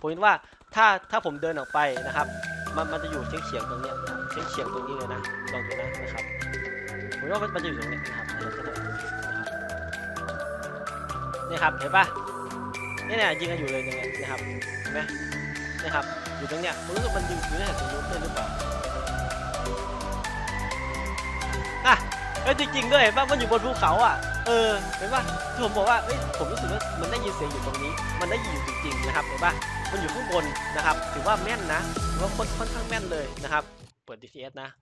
ผมคิดว่าถ้าผมเดินออกไปนะครับมันจะอยู่เฉียงตรงเนี้ยเฉียงตรงนี้เลยนะลองดูนะครับผมว่ามันจะอยู่ตรงนี้นะครับนี่ครับเห็นปะนี่เนี่ยยิงกันอยู่เลยตรงนี้นะครับเห็นไหมนะครับอยู่ตรงเนี้ยผมรู้สึกมันยิงอยู่ในตรงนู้นด้วยหรือเปล่าจริงๆด้วยเห็นปะมันอยู่บนภูเขาอ่ะเห็นปะที่ผมบอกว่าผมรู้สึกว่ามันได้ยินเสียงอยู่ตรงนี้มันได้ยินอยู่จริงๆนะครับเห็นปะมันอยู่ข้างบนนะครับถือว่าแม่นนะถือว่าค่อนข้างแม่นเลยนะครับเปิด DTS นะ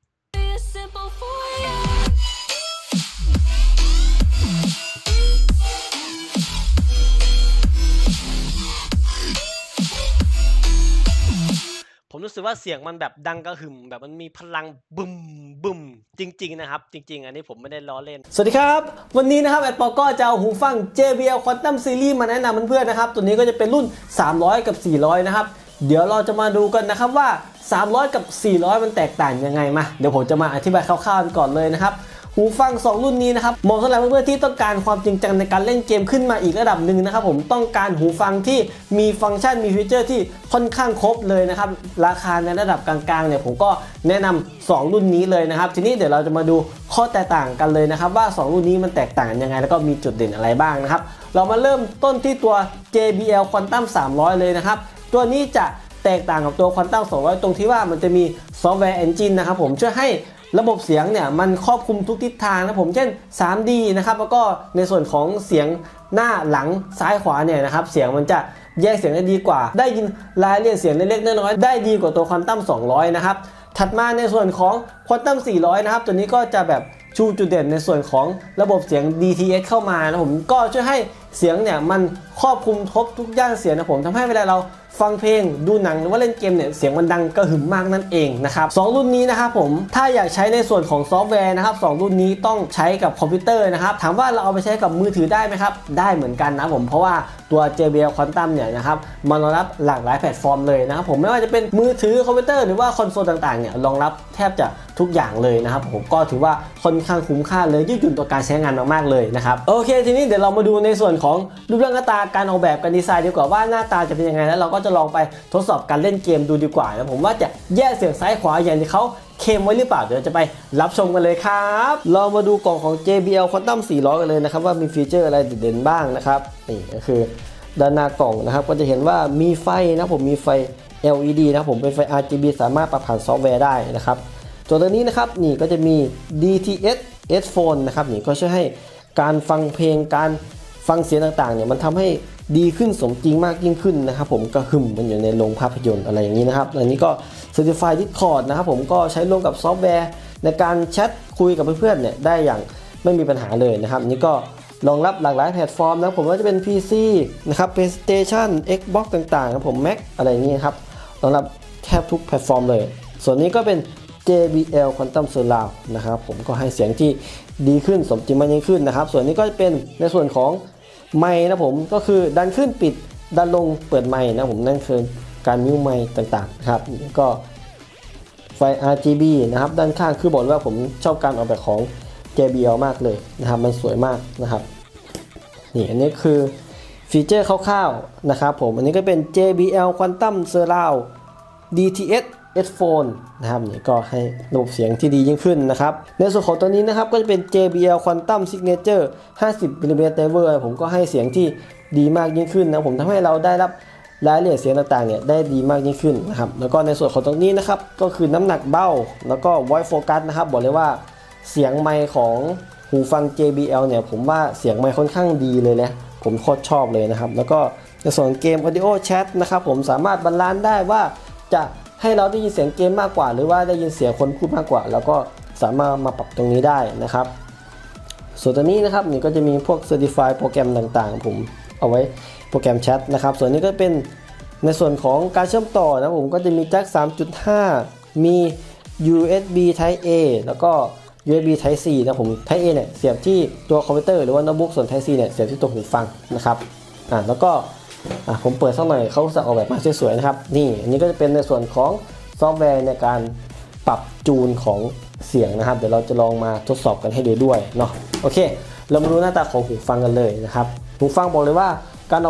ผมรู้สึกว่าเสียงมันแบบดังกระหึ่มแบบมันมีพลังบึ้มจริงๆนะครับจริงๆอันนี้ผมไม่ได้ล้อเล่นสวัสดีครับวันนี้นะครับแอดปอก็จะเอาหูฟัง JBL Quantum Series มาแนะนำเพื่อนๆนะครับตัวนี้ก็จะเป็นรุ่น300กับ400นะครับเดี๋ยวเราจะมาดูกันนะครับว่า300กับ400มันแตกต่างยังไงมาเดี๋ยวผมจะมาอธิบายคร่าวๆก่อนเลยนะครับหูฟัง2รุ่นนี้นะครับเหมาะสำหรับเพื่อนๆที่ต้องการความจริงจังในการเล่นเกมขึ้นมาอีกระดับหนึ่งนะครับผมต้องการหูฟังที่มีฟังก์ชันมีฟีเจอร์ที่ค่อนข้างครบเลยนะครับราคาในระดับกลางๆเนี่ยผมก็แนะนำ2รุ่นนี้เลยนะครับทีนี้เดี๋ยวเราจะมาดูข้อแตกต่างกันเลยนะครับว่า2รุ่นนี้มันแตกต่างยังไงแล้วก็มีจุดเด่นอะไรบ้างนะครับเรามาเริ่มต้นที่ตัว JBL Quantum 300เลยนะครับตัวนี้จะแตกต่างกับตัว Quantum 200ตรงที่ว่ามันจะมีซอฟต์แวร์ Engine นะครับผมช่วยให้ระบบเสียงเนี่ยมันครอบคลุมทุกทิศทางนะผมเช่น 3D นะครับแล้วก็ในส่วนของเสียงหน้าหลังซ้ายขวาเนี่ยนะครับเสียงมันจะแยกเสียงได้ดีกว่าได้ยินรายละเอียดเสียงเล็กๆน้อยๆได้ดีกว่าตัว Quantum 200นะครับถัดมาในส่วนของ Quantum 400นะครับตัวนี้ก็จะแบบชูจุดเด่นในส่วนของระบบเสียง DTS เข้ามานะผมก็ช่วยให้เสียงเนี่ยมันครอบคลุมครบทุกย่านเสียงนะผมทำให้เวลาเราฟังเพลงดูหนังหรือว่าเล่นเกมเนี่ยเสียงมันดังกระหึ่มมากนั่นเองนะครับ2รุ่นนี้นะครับผมถ้าอยากใช้ในส่วนของซอฟต์แวร์นะครับ2รุ่นนี้ต้องใช้กับคอมพิวเตอร์นะครับถามว่าเราเอาไปใช้กับมือถือได้ไหมครับได้เหมือนกันนะผมเพราะว่าตัว JBL Quantum เนี่ยนะครับมันรองรับหลากหลายแพลตฟอร์มเลยนะครับผมไม่ว่าจะเป็นมือถือคอมพิวเตอร์หรือว่าคอนโซลต่างๆเนี่ยรองรับแทบจะทุกอย่างเลยนะครับผมก็ถือว่าค่อนข้างคุ้มค่าเลยยืดหยุ่นต่อการใช้งานมากๆเลยนะครับโอเคทีนี้เดี๋ยวเรามาดูในส่วนของรูปร่างหน้าตาการออกแบบการดีไซน์ดีกว่าว่าหน้าตาจะเป็นยังไงแล้วเราก็จะลองไปทดสอบการเล่นเกมดูดีกว่านะผมว่าจะแยกเสียงซ้ายขวาอย่างที่เขาเคลมไว้หรือเปล่าเดี๋ยวจะไปรับชมกันเลยครับเรามาดูกล่องของ JBL Quantum 400 กันเลยนะครับว่ามีฟีเจอร์อะไรเด่นๆบ้างนะครับนี่ก็คือด้านหน้ากล่องนะครับก็จะเห็นว่ามีไฟนะผมมีไฟ LED นะผมเป็นไฟ RGB สามารถปรับผ่านซอฟต์แวร์ได้นะครับตัวนี้นะครับนี่ก็จะมี DTS Headphone นะครับนี่ก็ช่วยให้การฟังเพลงการฟังเสียงต่างๆเนี่ยมันทำให้ดีขึ้นสมจริงมากยิ่งขึ้นนะครับผมกระหึ่มมันอยู่ในโรงภาพยนตร์อะไรอย่างนี้นะครับอันนี้ก็ Certified Discord นะครับผมก็ใช้ร่วมกับซอฟต์แวร์ในการแชทคุยกับเพื่อนๆเนี่ยได้อย่างไม่มีปัญหาเลยนะครับนี่ก็รองรับหลากหลายแพลตฟอร์มนะผมว่าจะเป็น PC นะครับ PlayStation Xbox ต่างๆครับผม Mac อะไรอย่างนี้ครับรองรับแทบทุกแพลตฟอร์มเลยส่วนนี้ก็เป็น JBL Quantum Surround นะครับผมก็ให้เสียงที่ดีขึ้นสมจริงมากยิ่งขึ้นนะครับส่วนนี้ก็เป็นในส่วนของไมค์นะผมก็คือดันขึ้นปิดดันลงเปิดไมค์นะผมนั่นคือการมิวไมค์ต่างๆครับก็ไฟ RGB นะครับด้านข้างคือบอกว่าผมชอบการออกแบบของ JBL มากเลยนะครับมันสวยมากนะครับนี่อันนี้คือฟีเจอร์คร่าวๆนะครับผมอันนี้ก็เป็น JBL Quantum Surround DTS Headphone นะครับนี่ก็ให้ระบบเสียงที่ดียิ่งขึ้นนะครับในส่วนของตัวนี้นะครับก็จะเป็น JBL Quantum Signature 50mm Driver ผมก็ให้เสียงที่ดีมากยิ่งขึ้นนะผมทำให้เราได้รับรายละเอียดเสียงต่างๆเนี่ยได้ดีมากยิ่งขึ้นนะครับแล้วก็ในส่วนของตรงนี้นะครับก็คือน้ำหนักเบ้าแล้วก็ Voice Focus นะครับบอกเลยว่าเสียงไมค์ของหูฟัง JBL เนี่ยผมว่าเสียงไมค์ค่อนข้างดีเลยนะผมโคตรชอบเลยนะครับแล้วก็ในส่วนเกม Audio Chat นะครับผมสามารถบาลานซ์ได้ว่าจะให้เราได้ยินเสียงเกมมากกว่าหรือว่าได้ยินเสียงคนพูดมากกว่าแล้วก็สามารถมาปรับตรงนี้ได้นะครับส่วนตัวนี้นะครับนี่ก็จะมีพวก Certified โปรแกรมต่างๆผมเอาไว้โปรแกรมแชทนะครับส่วนนี้ก็เป็นในส่วนของการเชื่อมต่อนะผมก็จะมีแจ็ค 3.5 มี USB Type A แล้วก็ USB Type C นะผม Type A เนี่ยเสียบที่ตัวคอมพิวเตอร์หรือว่าโน้ตบุ๊กส่วน Type C เนี่ยเสียบที่ตัวหูฟังนะครับแล้วก็ผมเปิดสักหน่อยเขาจะออกแบบมาสวยๆนะครับนี่อันนี้ก็จะเป็นในส่วนของซอฟต์แวร์ในการปรับจูนของเสียงนะครับเดี๋ยวเราจะลองมาทดสอบกันให้ดูด้วยเนาะโอเคเรามาดูหน้าตาของหูฟังกันเลยนะครับหูฟังบอกเลยว่าการออกแบบ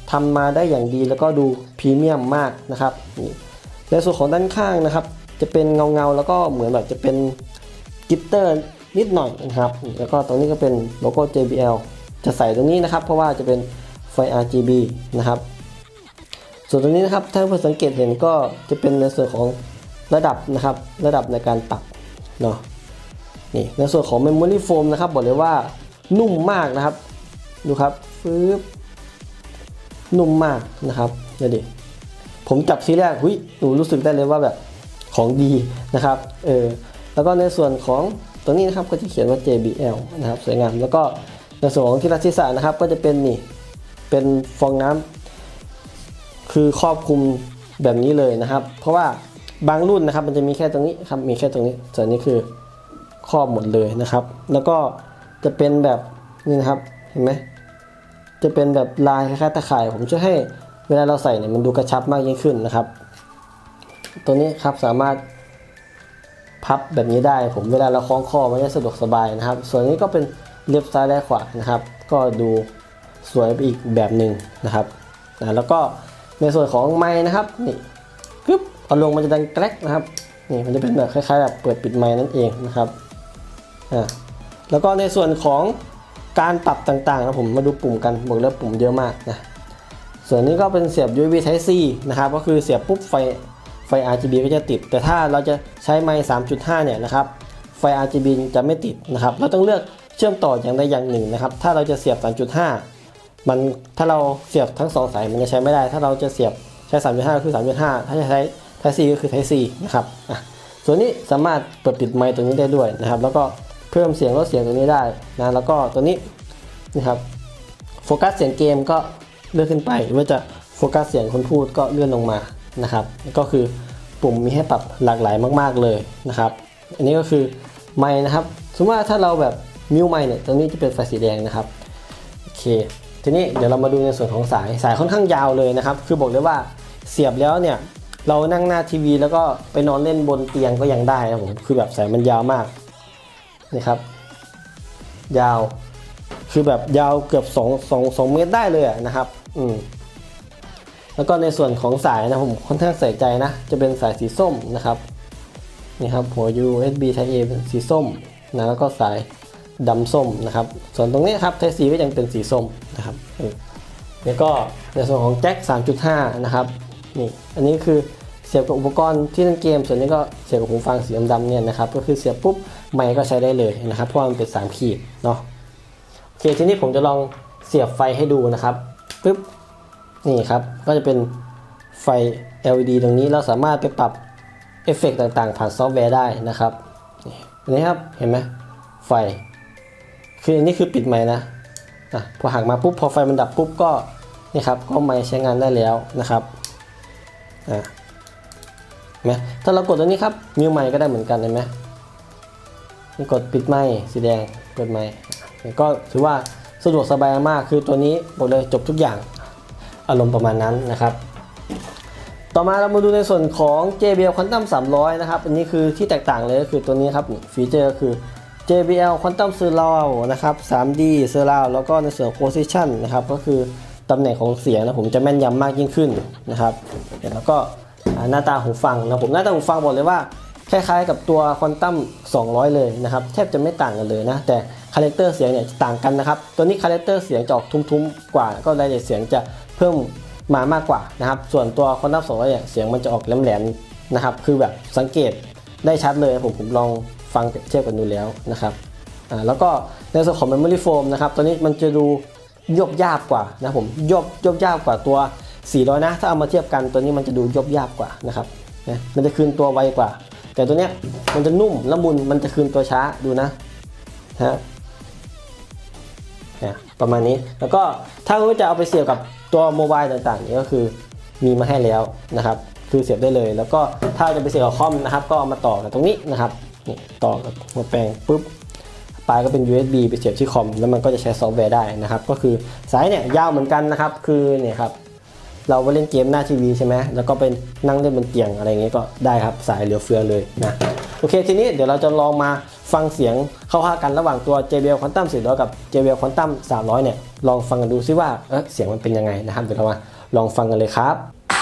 ทำมาได้อย่างดีแล้วก็ดูพรีเมียมมากนะครับนี่ในส่วนของด้านข้างนะครับจะเป็นเงาแล้วก็เหมือนแบบจะเป็นกิตเตอร์นิดหน่อยนะครับแล้วก็ตรงนี้ก็เป็นโลโก้ JBL จะใส่ตรงนี้นะครับเพราะว่าจะเป็นไฟ RGB นะครับส่วนตรงนี้นะครับถ้าเพื่อนสังเกตเห็นก็จะเป็นในส่วนของระดับนะครับระดับในการปรับเนาะนี่ในส่วนของ Memory Foam นะครับบอกเลยว่านุ่มมากนะครับดูครับฟื้บนุ่มมากนะครับเดี๋ยวดิผมจับทีแรกหนูรู้สึกได้เลยว่าแบบของดีนะครับแล้วก็ในส่วนของตรงนี้นะครับก็จะเขียนว่า JBL นะครับสวยงามแล้วก็ในส่วนของที่รัดศีรษะนะครับก็จะเป็นนี่เป็นฟองน้ำคือครอบคลุมแบบนี้เลยนะครับเพราะว่าบางรุ่นนะครับมันจะมีแค่ตรงนี้ครับมีแค่ตรงนี้ส่วนนี้คือครอบหมดเลยนะครับแล้วก็จะเป็นแบบนี่นะครับเห็นไหมจะเป็นแบบลายคล้ายๆตะข่ายผมช่วยให้เวลาเราใส่เนี่ยมันดูกระชับมากยิ่งขึ้นนะครับตัวนี้ครับสามารถพับแบบนี้ได้ผมเวลาเราคล้องคอมันจะสะดวกสบายนะครับส่วนนี้ก็เป็นเล็บซ้ายและขวานะครับก็ดูสวยไปอีกแบบหนึ่งนะครับแล้วก็ในส่วนของไมค์นะครับนี่ปึ๊บเอาลงมันจะดังแกรกนะครับนี่มันจะเป็นแบบคล้ายๆแบบเปิดปิดไมค์นั่นเองนะครับแล้วก็ในส่วนของการปรับต่างๆนะผมมาดูปุ่มกันบอกเลยปุ่มเยอะมากนะส่วนนี้ก็เป็นเสียบ USB Type C นะครับก็คือเสียบปุ๊บไฟ RGB ก็จะติดแต่ถ้าเราจะใช้ไมค์ 3.5 เนี่ยนะครับไฟ RGB จะไม่ติดนะครับเราต้องเลือกเชื่อมต่ออย่างใดอย่างหนึ่งนะครับถ้าเราจะเสียบ 3.5 มันถ้าเราเสียบทั้ง2สายมันจะใช้ไม่ได้ถ้าเราจะเสียบใช้ 3.5 ก็คือ 3.5 ถ้าจะใช้ Type C ก็คือ Type C นะครับส่วนนี้สามารถเปิดปิดไมค์ตัวนี้ได้ด้วยนะครับแล้วก็เพิ่มเสียงลดเสียงตัวนี้ได้นะแล้วก็ตัวนี้นะครับโฟกัสเสียงเกมก็เลื่อนขึ้นไปหรือว่าจะโฟกัสเสียงคนพูดก็เลื่อนลงมานะครับก็คือปุ่มมีให้ปรับหลากหลายมากๆเลยนะครับอันนี้ก็คือไมค์นะครับสมมติว่าถ้าเราแบบมิวไมค์เนี่ยตรงนี้จะเป็นไฟสีแดงนะครับโอเคทีนี้เดี๋ยวเรามาดูในส่วนของสายค่อนข้างยาวเลยนะครับคือบอกเลยว่าเสียบแล้วเนี่ยเรานั่งหน้าทีวีแล้วก็ไปนอนเล่นบนเตียงก็ยังได้นะผมคือแบบสายมันยาวมากนี่ครับยาวคือแบบยาวเกือบ2 เมตรได้เลยนะครับแล้วก็ในส่วนของสายนะผมค่อนข้างใส่ใจนะจะเป็นสายสีส้มนะครับนี่ครับหัว USB Type A เป็นสีส้มนะแล้วก็สายดำส้มนะครับส่วนตรงนี้ครับ Type C ก็ยังเป็นสีส้มนะครับแล้วก็ในส่วนของแจ็ค 3.5 นะครับนี่อันนี้คือเสียบกับอุปกรณ์ที่เล่นเกมส่วนนี้ก็เสียบกับหูฟังสีดำๆเนี่ยนะครับก็คือเสียบปุ๊บไมค์ก็ใช้ได้เลยนะครับเพราะมันเป็น3 ขีดเนาะโอเคทีนี้ผมจะลองเสียบไฟให้ดูนะครับปึ๊บนี่ครับก็จะเป็นไฟ LED ตรงนี้เราสามารถไปปรับเอฟเฟกต์ต่างๆผ่านซอฟต์แวร์ได้นะครับอันนี้ครับเห็นไหมไฟคืออันนี้คือปิดไมค์นะพอหักมาปุ๊บพอไฟมันดับปุ๊บก็นี่ครับก็ไมค์ใช้งานได้แล้วนะครับถ้าเรากดตัวนี้ครับมิวไมค์ก็ได้เหมือนกันเห็นไหมนี่กดปิดไมค์สีแดงเปิดไมค์ก็ถือว่าสะดวกสบายมากคือตัวนี้บอกเลยจบทุกอย่างอารมณ์ประมาณนั้นนะครับต่อมาเรามาดูในส่วนของ JBL Quantum 300นะครับอันนี้คือที่แตกต่างเลยก็คือตัวนี้ครับฟีเจอร์ก็คือ JBL Quantum Surround นะครับ 3D Surround แล้วก็ในส่วน Position นะครับก็คือตำแหน่งของเสียงนะผมจะแม่นยำมากยิ่งขึ้นนะครับแล้วก็หน้าตาหูฟังนะผมหน้าตาหูฟังบอกเลยว่าคล้ายๆกับตัว Quantum 200 เลยนะครับแทบจะไม่ต่างกันเลยนะแต่คาแรคเตอร์เสียงเนี่ยต่างกันนะครับตัวนี้คาแรคเตอร์เสียงจะออกทุ้มๆกว่าก็รายละเอียดเสียงจะเพิ่มมามากกว่านะครับส่วนตัว Quantum 200เนี่ยเสียงมันจะออกแหลมๆนะครับคือแบบสังเกตได้ชัดเลยผมลองฟังเทียบกันดูแล้วนะครับแล้วก็ในส่วนของ Memory Foam นะครับตัวนี้มันจะดูยบยาบกว่านะผมยบยาบกว่าตัว400นะถ้าเอามาเทียบกันตัวนี้มันจะดูยบยาบกว่านะครับมันจะคืนตัวไวกว่าแต่ตัวเนี้ยมันจะนุ่มละมุนมันจะคืนตัวช้าดูนะประมาณนี้แล้วก็ถ้าเราจะเอาไปเสียบกับตัวโมบายต่างๆนี่ก็คือมีมาให้แล้วนะครับคือเสียบได้เลยแล้วก็ถ้าจะไปเสียบกับคอมนะครับก็เอามาต่อกันตรงนี้นะครับนี่ต่อกับหัวแปลงปุ๊บปลายก็เป็น USB ไปเสียบที่คอมแล้วมันก็จะใช้ซอฟต์แวร์ได้นะครับก็คือสายเนี่ยยาวเหมือนกันนะครับคือเนี่ยครับเราไปเล่นเกมหน้าทีวีใช่ไหมแล้วก็เป็นนั่งเล่นบนเตียงอะไรเงี้ยก็ได้ครับสายเหลือเฟือเลยนะโอเคทีนี้เดี๋ยวเราจะลองมาฟังเสียงเข้าหากันระหว่างตัว JBL Quantum 400 กับ JBL Quantum 300 เนี่ยลองฟังกันดูซิว่าเสียงมันเป็นยังไงนะครับเดี๋ยวเรามาลองฟังกันเลยครับ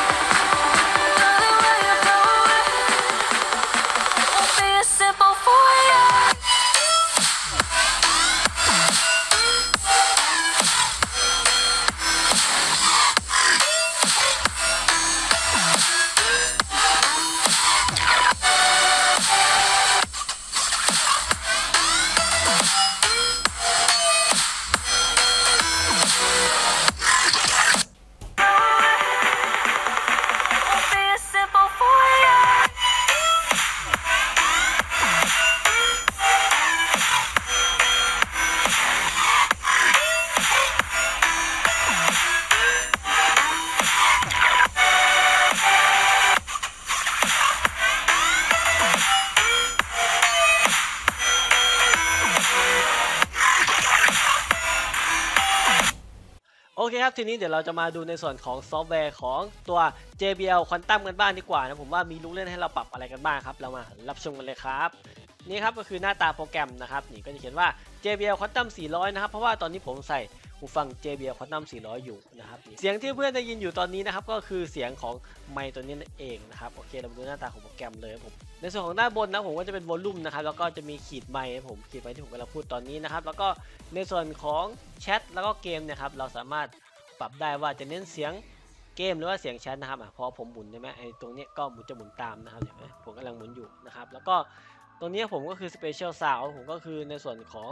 โอเคครับทีนี้เดี๋ยวเราจะมาดูในส่วนของซอฟต์แวร์ของตัว JBL Quantum กันบ้างดีกว่านะผมว่ามีลูกเล่นให้เราปรับอะไรกันบ้างครับเรามารับชมกันเลยครับนี่ครับก็คือหน้าตาโปรแกรมนะครับนี่ก็จะเขียนว่า JBL Quantum 400 นะครับเพราะว่าตอนนี้ผมใส่หูฟัง JBL Quantum 400 อยู่นะครับเสียงที่เพื่อนได้ยินอยู่ตอนนี้นะครับก็คือเสียงของไมค์ตัวนี้นั่นเองนะครับโอเคเรามาดูหน้าตาของโปรแกรมเลยผมในส่วนของด้านบนนะผมก็จะเป็นวอลลุ่มนะครับแล้วก็จะมีขีดไมค์ผมขีดไมค์ที่ผมกำลังพูดตอนนี้นะครับแล้วก็ในส่วนของแชทแล้วก็เกมนะครับเราสามารถปรับได้ว่าจะเน้นเสียงเกมหรือว่าเสียงแชทนะครับพอผมหมุนใช่ไหมไอ้ตรงนี้ก็จะหมุนตามนะครับเห็นไหมผมกำลังหมุนอยู่นะครับแล้วก็ตรงนี้ผมก็คือ Special Sound ผมก็คือในส่วนของ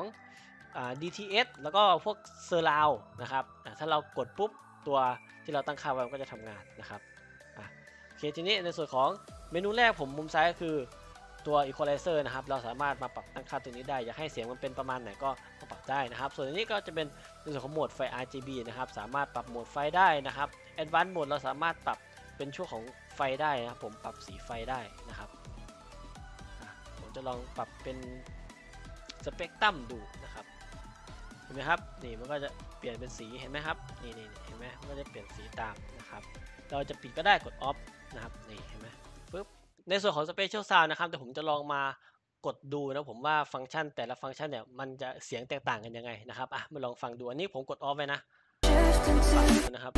DTS แล้วก็พวกเซอร์ราวนะครับถ้าเรากดปุ๊บตัวที่เราตั้งค่าไว้มันก็จะทำงานนะครับโอเคทีนี้ในส่วนของเมนูแรกผมมุมซ้ายก็คือตัว Equalizer นะครับเราสามารถมาปรับตั้งค่าตัวนี้ได้อยากให้เสียงมันเป็นประมาณไหนก็ปรับได้นะครับส่วนนี้ก็จะเป็นในส่วนของโหมดไฟ RGB นะครับสามารถปรับโหมดไฟได้นะครับ Advanced Mode เราสามารถปรับเป็นช่วงของไฟได้นะครับผมปรับสีไฟได้นะครับผมจะลองปรับเป็นสเปกตรัมดูนะครับเห็นไหมครับนี่มันก็จะเปลี่ยนเป็นสีเห็นไหมครับนี่เห็นไหมมันก็จะเปลี่ยนสีตามนะครับเราจะปิดก็ได้กด Off นะครับนี่เห็นไหมปึ๊บในส่วนของ Special Sound นะครับแต่ผมจะลองมากดดูนะผมว่าฟังก์ชันแต่ละฟังก์ชันเนี่ยมันจะเสียงแตกต่างกันยังไงนะครับมาลองฟังดูอันนี้ผมกด Off ไว้นะครับ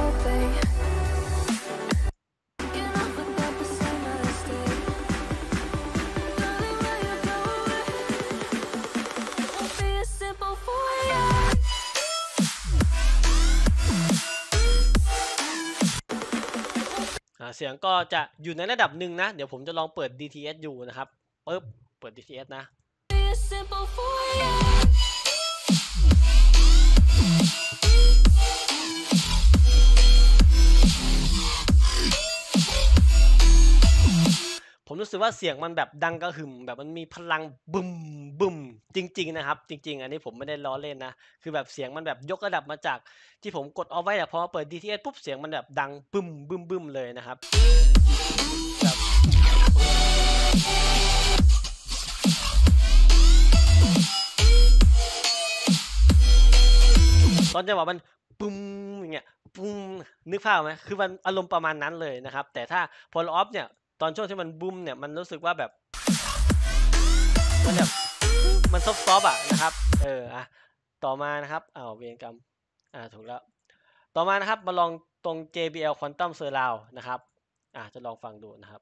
เสียงก็จะอยู่ในระดับหนึ่งนะเดี๋ยวผมจะลองเปิด DTS อยู่นะครับปึ๊บเปิด DTS นะผมรู้สึกว่าเสียงมันแบบดังกระหึ่มแบบมันมีพลังบึมบึมจริงๆนะครับจริงๆอันนี้ผมไม่ได้ล้อเล่นนะคือแบบเสียงมันแบบยกระดับมาจากที่ผมกดเอาไว้แต่พอเปิด DTS ปุ๊บเสียงมันแบบดังบึมบึมบึมเลยนะครับแบบตอนจังหวะมันปุ้มอย่างเงี้ยปุ้มนึกภาพไหมคือมันอารมณ์ประมาณนั้นเลยนะครับแต่ถ้าพอเราออฟเนี่ยตอนช่วงที่มันบูมเนี่ยมันรู้สึกว่าแบบมันแบบมันซอฟต์นะครับต่อมานะครับเวรกรรมถูกแล้วต่อมานะครับมาลองตรง JBL Quantum Surround นะครับจะลองฟังดูนะครับ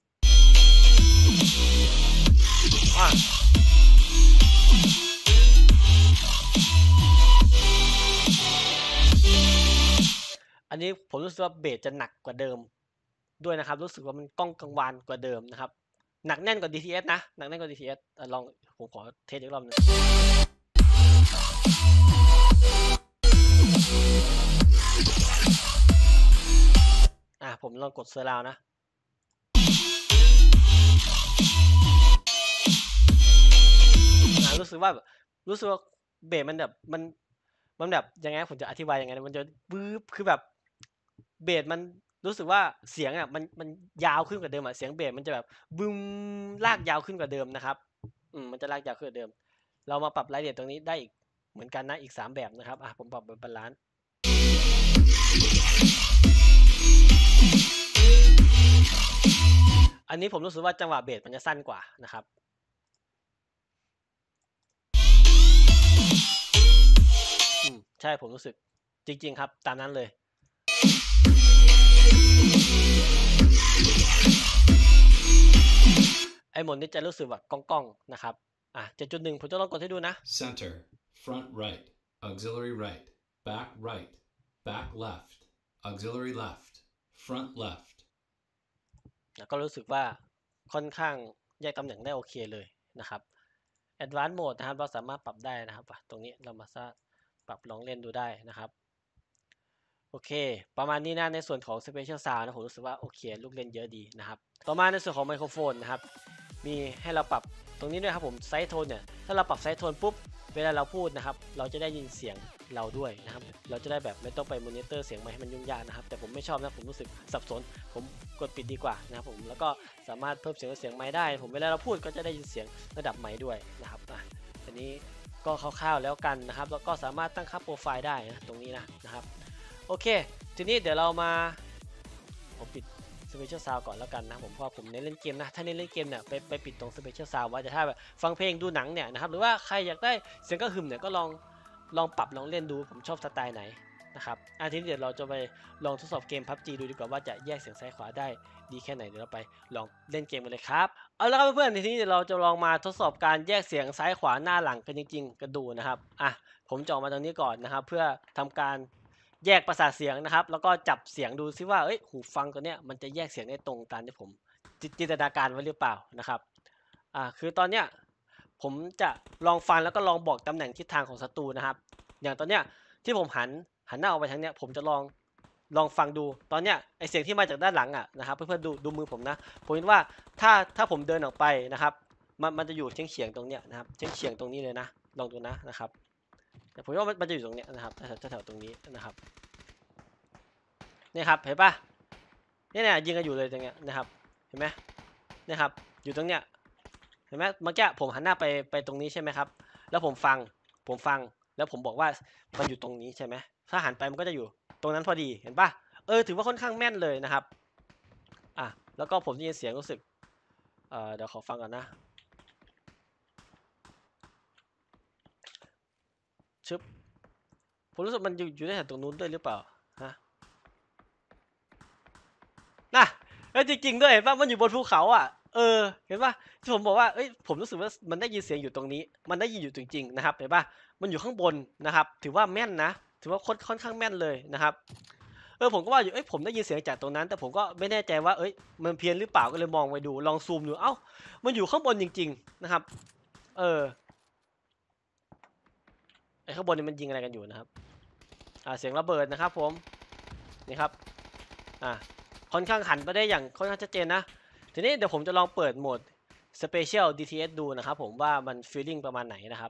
อันนี้ผมรู้สึกว่าเบสจะหนักกว่าเดิมด้วยนะครับรู้สึกว่ามันก้องกังวานกว่าเดิมนะครับหนักแน่นกว่า DTS นะหนักแน่นกว่า DTS ลองผมขอเทสอีกรอบนึงผมลองกดเซอร์ราวนะรู้สึกว่าเบสมันแบบมันแบบยังไงผมจะอธิบายยังไงมันจะปึ๊บคือแบบเบสมันรู้สึกว่าเสียงมันยาวขึ้นกว่าเดิมเสียงเบสมันจะแบบบึ้มลากยาวขึ้นกว่าเดิมนะครับมันจะลากยาวขึ้นกว่าเดิมเรามาปรับรายละเอียดตรงนี้ได้อีกเหมือนกันนะอีก3แบบนะครับผมปรับเป็นบาลานซ์อันนี้ผมรู้สึกว่าจังหวะเบสมันจะสั้นกว่านะครับใช่ผมรู้สึกจริงๆครับตามนั้นเลยไอ้หมดนี้จะรู้สึกแบบก้องๆนะครับ7.1ผมจะลองกดให้ดูนะ Center front right auxiliary right back right back left auxiliary left front left ก็รู้สึกว่าค่อนข้างแยกตำแหน่งได้โอเคเลยนะครับ Advanced Mode นะครับเราสามารถปรับได้นะครับตรงนี้เรามาปรับลองเล่นดูได้นะครับโอเคประมาณนี้นะในส่วนของ Special Sound นะผมรู้สึกว่าโอเคลูกเล่นเยอะดีนะครับต่อมาในส่วนของไมโครโฟนนะครับมีให้เราปรับตรงนี้ด้วยครับผมไซส์โทนเนี่ยถ้าเราปรับไซส์โทนปุ๊บเวลาเราพูดนะครับเราจะได้ยินเสียงเราด้วยนะครับเราจะได้แบบไม่ต้องไปมอนิเตอร์เสียงไมค์ให้มันยุ่งยากนะครับแต่ผมไม่ชอบนะผมรู้สึกสับสนผมกดปิดดีกว่านะครับผมแล้วก็สามารถเพิ่มเสียงไมค์ได้ผมเวลาเราพูดก็จะได้ยินเสียงระดับไมค์ด้วยนะครับอันนี้ก็คร่าวๆแล้วกันนะครับแล้วก็สามารถตั้งค่าโปรไฟล์ได้นะตรงนี้นะครับโอเคทีนี้เดี๋ยวเรามาผมปิด Special Sound ก่อนแล้วกันนะผมเพราะผมเน้นเล่นเกมนะถ้าเน้นเล่นเกมเนี่ยไปปิดตรง Special Sound ไว้แต่ถ้าแบบฟังเพลงดูหนังเนี่ยนะครับหรือว่าใครอยากได้เสียงกระหึ่มเนี่ยก็ลองปรับลองเล่นดูผมชอบสไตล์ไหนนะครับทีนี้เดี๋ยวเราจะไปลองทดสอบเกม PUBG ดูดีกว่าว่าจะแยกเสียงซ้ายขวาได้ดีแค่ไหนเดี๋ยวเราไปลองเล่นเกมกันเลยครับเอาละครับเพื่อนๆทีนี้เดี๋ยวเราจะลองมาทดสอบการแยกเสียงซ้ายขวาหน้าหลังกันจริงๆกันดูนะครับผมจะออกมาตรงนี้ก่อนนะครับเพื่อทำการแยกประสาทเสียงนะครับแล้วก็จับเสียงดูซิว่าหูฟังตัวเนี้ยมันจะแยกเสียงได้ตรงตามที่ผมจินตนาการไว้หรือเปล่านะครับคือตอนเนี้ยผมจะลองฟังแล้วก็ลองบอกตำแหน่งทิศทางของศัตรูนะครับอย่างตอนเนี้ยที่ผมหันหน้าออกไปทางเนี้ยผมจะลองฟังดูตอนเนี้ยไอเสียงที่มาจากด้านหลังนะครับเพื่อนๆดูมือผมนะผมเห็นว่าถ้าผมเดินออกไปนะครับมันจะอยู่เฉียงตรงเนี้ยนะครับเฉียงตรงนี้เลยนะลองดูนะครับแต่ผมว่ามันจะอยู่ตรงเนี้ยนะครับแถวตรงนี้นะครับนี่ครับเห็นปะเนี่ยยิงกันอยู่เลยตรงเนี้ยนะครับเห็นไหมนี่ครับอยู่ตรงเนี้ยเห็นไหมเมื่อกี้ผมหันหน้าไปตรงนี้ใช่ไหมครับแล้วผมฟังแล้วผมบอกว่ามันอยู่ตรงนี้ใช่ไหมถ้าหันไปมันก็จะอยู่ตรงนั้นพอดีเห็นปะถือว่าค่อนข้างแม่นเลยนะครับแล้วก็ผมได้ยินเสียงรู้สึกเดี๋ยวขอฟังก่อนนะชึบผมรู้สึกมันอยู่ได้แถวตรงนู้นด้วยหรือเปล่าฮะนะจริงๆด้วยเห็นปะมันอยู่บนภูเขาเห็นปะที่ผมบอกว่าผมรู้สึกว่ามันได้ยินเสียงอยู่ตรงนี้มันได้ยินอยู่จริงๆนะครับเห็นปะมันอยู่ข้างบนนะครับถือว่าแม่นนะถือว่าค่อนข้างแม่นเลยนะครับผมก็ว่าอยู่ผมได้ยินเสียงจากตรงนั้นแต่ผมก็ไม่แน่ใจว่ามันเพี้ยนหรือเปล่าก็เลยมองไปดูลองซูมดูมันอยู่ข้างบนจริงๆนะครับข้างบนนี่มันยิงอะไรกันอยู่นะครับเสียงระเบิดนะครับผมนี่ครับค่อนข้างหันไปได้อย่างค่อนข้างชัดเจนนะทีนี้เดี๋ยวผมจะลองเปิดโหมด Special DTS ดูนะครับผมว่ามัน feeling ประมาณไหนนะครับ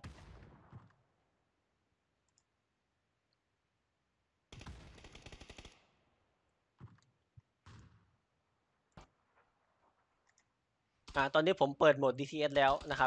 ตอนนี้ผมเปิดโหมด DTS แล้วนะครับ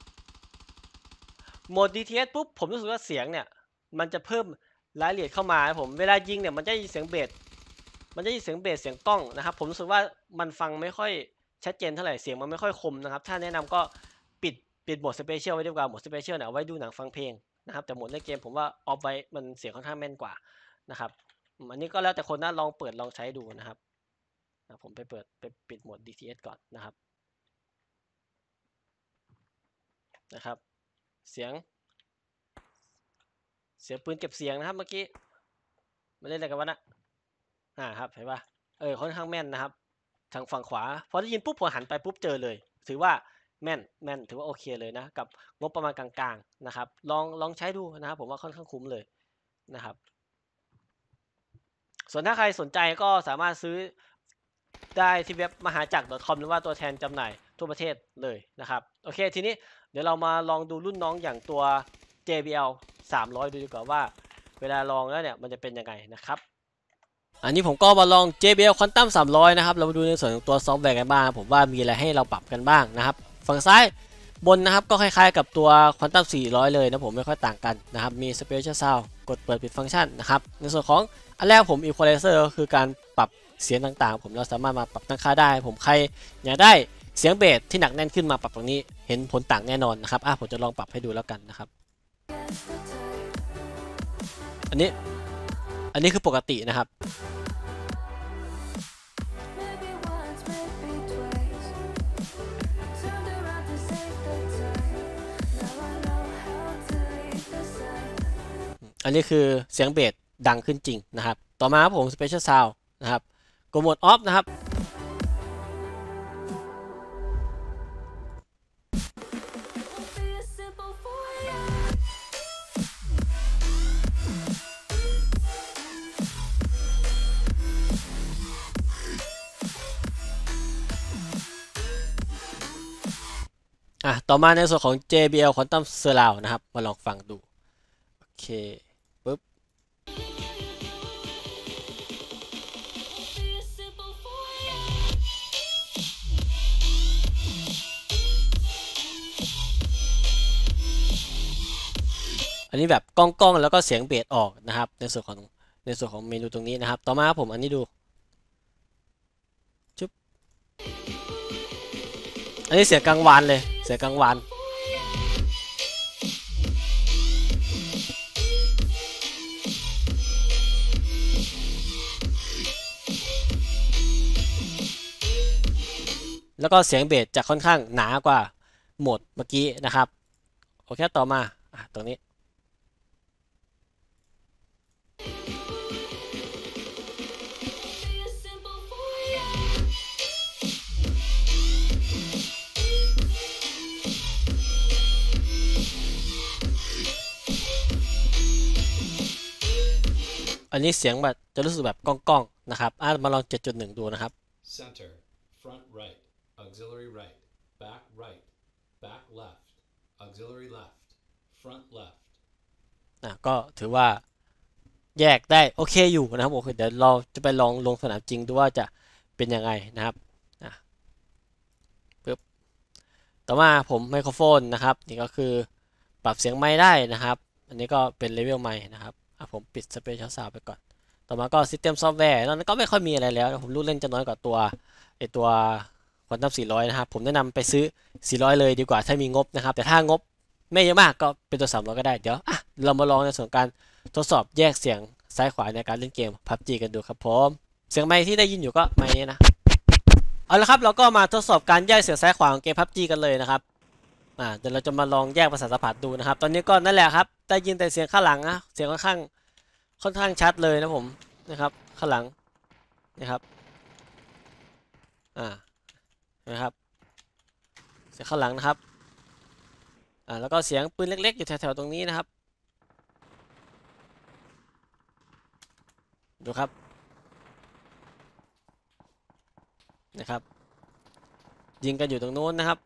โหมด DTS ปุ๊บผมรู้สึกว่าเสียงเนี่ยมันจะเพิ่มรายละเอียดเข้ามาผมเวลายิงเนี่ยมันจะยินเสียงเบสเสียงกล้องนะครับผมรู้สึกว่ามันฟังไม่ค่อยชัดเจนเท่าไหร่เสียงมันไม่ค่อยคมนะครับถ้าแนะนำก็ปิดโหมด Special ไว้ดีกว่าโหมด Special เนี่ยเอาไว้ดูหนังฟังเพลงนะครับแต่โหมดในเกมผมว่าออฟไว้มันเสียงค่อนข้างแม่นกว่านะครับอันนี้ก็แล้วแต่คนนะลองเปิดลองใช้ดูนะครับผมไปปิดโหมด DTS ก่อนนะครับเสียงปืนเก็บเสียงนะครับเมื่อกี้ไม่เล่นอะไรกันวะนะครับเห็นปะค่อนข้างแม่นนะครับทางฝั่งขวาพอได้ยินปุ๊บพอหันไปปุ๊บเจอเลยถือว่าแม่นถือว่าโอเคเลยนะกับงบประมาณกลางๆนะครับลองใช้ดูนะครับผมว่าค่อนข้างคุ้มเลยนะครับส่วนถ้าใครสนใจก็สามารถซื้อได้ที่เว็บมหาจักร .com หรือว่าตัวแทนจำหน่ายทั่วประเทศเลยนะครับโอเคทีนี้เดี๋ยวเรามาลองดูรุ่นน้องอย่างตัว JBL 300ดูดีกว่าว่าเวลาลองแล้วเนี่ยมันจะเป็นยังไงนะครับอันนี้ผมก็มาลอง JBL Quantum 300นะครับเรามาดูในส่วนของตัวซอฟต์แวร์กันบ้างผมว่ามีอะไรให้เราปรับกันบ้างนะครับฝั่งซ้ายบนนะครับก็คล้ายๆกับตัว Quantum 400เลยนะผมไม่ค่อยต่างกันนะครับมี Special Sound กดเปิดปิดฟังก์ชันนะครับในส่วนของอันแรกผม Equalizer ก็คือการปรับเสียงต่างๆผมเราสามารถมาปรับตั้งค่าได้ผมใครอยากได้เสียงเบสที่หนักแน่นขึ้นมาปรับตรงนี้เห็นผลต่างแน่นอนนะครับผมจะลองปรับให้ดูแล้วกันนะครับอันนี้คือปกตินะครับอันนี้คือเสียงเบสดังขึ้นจริงนะครับต่อมาครับผม Special Sound นะครับกดโหมด Off นะครับต่อมาในส่วนของ JBL Quantum Surround นะครับมาลองฟังดูโอเคปึ๊บอันนี้แบบก้องๆแล้วก็เสียงเบสออกนะครับในส่วนของเมนูตรงนี้นะครับต่อมาผมอันนี้ดูจุ๊บอันนี้เสียงกลางวานเลยเสียงกลางวานแล้วก็เสียงเบสจะค่อนข้างหนากว่าโหมดเมื่อกี้นะครับโอเคต่อมาตรงนี้อันนี้เสียงแบบจะรู้สึกแบบก้องๆนะครับมาลอง 7.1 ดูนะครับ Center, front right, auxiliary right, back right, back left, auxiliary left, front left. ก็ถือว่าแยกได้โอเคอยู่นะครับโอเคเดี๋ยวเราจะไปลองลงสนามจริงดูว่าจะเป็นยังไงนะครับปึ๊บต่อมาผมไมโครโฟนนะครับนี่ก็คือปรับเสียงไมค์ได้นะครับอันนี้ก็เป็นเลเวลไมค์นะครับผมปิด Special Sound ไปก่อนต่อมาก็ System Software นั้นก็ไม่ค่อยมีอะไรแล้วผมลูกเล่นจะน้อยกว่าตัวQuantum 400นะครับผมแนะนำไปซื้อ400เลยดีกว่าถ้ามีงบนะครับแต่ถ้างบไม่เยอะมากก็เป็นตัว300ก็ได้เดี๋ยวเรามาลองในส่วนการทดสอบแยกเสียงซ้ายขวาในการเล่นเกม PUBG กันดูครับผมเสียงไมค์ที่ได้ยินอยู่ก็ไมค์นี้นะเอาละครับเราก็มาทดสอบการแยกเสียงซ้ายขวาของเกม PUBG กันเลยนะครับเดี๋ยวเราจะมาลองแยกประสาทสัมผัสดูนะครับตอนนี้ก็นั่นแหละครับได้ยินแต่เสียงข้างหลังนะเสียงค่อนข้างชัดเลยนะผมนะครับข้างหลังนะครับนะครับเสียงข้างหลังนะครับแล้วก็เสียงปืนเล็กๆอยู่แถวๆตรงนี้นะครับดูครับนะครับยิงกันอยู่ตรงโน้นนะครับ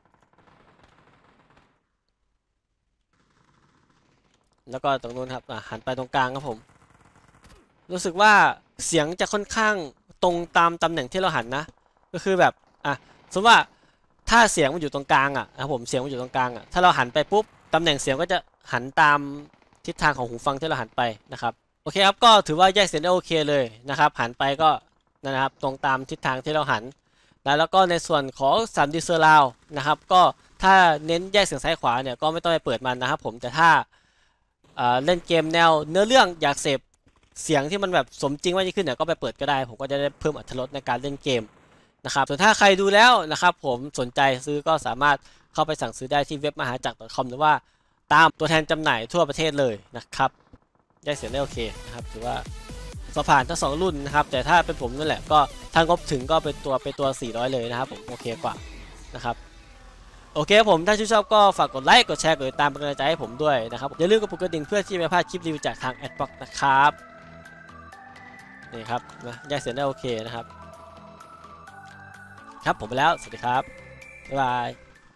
แล้วก็ตรงโน้นครับหันไปตรงกลางครับผมรู้สึกว่าเสียงจะค่อนข้างตรงตามตำแหน่งที่เราหันนะก็คือแบบสมมติว่าถ้าเสียงมันอยู่ตรงกลางนะครับผมเสียงมันอยู่ตรงกลางถ้าเราหันไปปุ๊บตำแหน่งเสียงก็จะหันตามทิศทางของหูฟังที่เราหันไปนะครับโอเคครับก็ถือว่าแยกเสียงได้โอเคเลยนะครับหันไปก็นะครับตรงตามทิศทางที่เราหันแล้วก็ในส่วนของ 3D Surround นะครับก็ถ้าเน้นแยกเสียงซ้ายขวาเนี่ยก็ไม่ต้องไปเปิดมันนะครับผมแต่ถ้าเล่นเกมแนวเนื้อเรื่องอยากเสพเสียงที่มันแบบสมจริงมากยิ่งขึ้นเนี่ยก็ไปเปิดก็ได้ผมก็จะได้เพิ่มอรรถรสในการเล่นเกมนะครับส่วนถ้าใครดูแล้วนะครับผมสนใจซื้อก็สามารถเข้าไปสั่งซื้อได้ที่เว็บมหาจักร .com หรือว่าตามตัวแทนจำหน่ายทั่วประเทศเลยนะครับแยกเสียงได้โอเคนะครับถือว่าสอบผ่านทั้ง2รุ่นนะครับแต่ถ้าเป็นผมนั่นแหละก็ถ้างบถึงก็เป็นตัว400เลยนะครับผมโอเคกว่านะครับโอเคผมถ้าชอบก็ฝากกดไลค์กดแชร์กดติดตามเป็นกำลังใจให้ผมด้วยนะครับอย่าลืมกดปุ่มกระดิ่งเพื่อที่ไม่พลาดคลิปรีวิวจากทาง Adblock นะครับนี่ครับแยกเสียงได้โอเคนะครับครับผมไปแล้วสวัสดีครับบ๊ายบาย